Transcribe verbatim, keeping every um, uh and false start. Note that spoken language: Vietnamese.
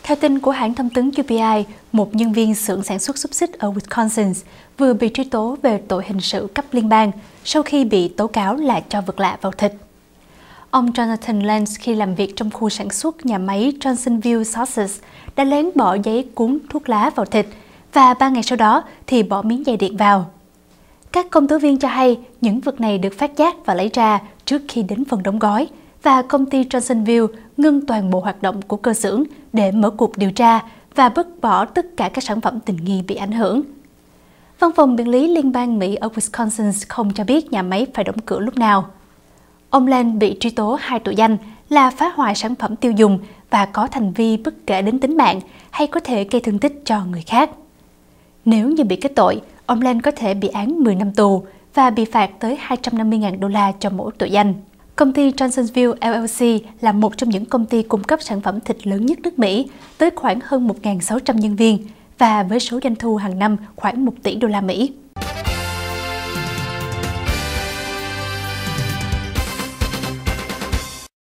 Theo tin của hãng thông tấn U P I, một nhân viên xưởng sản xuất xúc xích ở Wisconsin vừa bị truy tố về tội hình sự cấp liên bang sau khi bị tố cáo là cho vật lạ vào thịt. Ông Jonathan Lance khi làm việc trong khu sản xuất nhà máy Johnsonville Sauces đã lén bỏ giấy cuốn thuốc lá vào thịt và ba ngày sau đó thì bỏ miếng dây điện vào. Các công tố viên cho hay những vật này được phát giác và lấy ra trước khi đến phần đóng gói, và công ty Johnsonville ngưng toàn bộ hoạt động của cơ xưởng để mở cuộc điều tra và bớt bỏ tất cả các sản phẩm tình nghi bị ảnh hưởng. Văn phòng Biện lý Liên bang Mỹ ở Wisconsin không cho biết nhà máy phải đóng cửa lúc nào. Ông Lance bị truy tố hai tội danh là phá hoại sản phẩm tiêu dùng và có hành vi bất kể đến tính mạng hay có thể gây thương tích cho người khác. Nếu như bị kết tội, ông Lance có thể bị án mười năm tù và bị phạt tới hai trăm năm mươi nghìn đô la cho mỗi tội danh. Công ty Johnsonville L L C là một trong những công ty cung cấp sản phẩm thịt lớn nhất nước Mỹ, với khoảng hơn một nghìn sáu trăm nhân viên và với số doanh thu hàng năm khoảng một tỷ đô la Mỹ.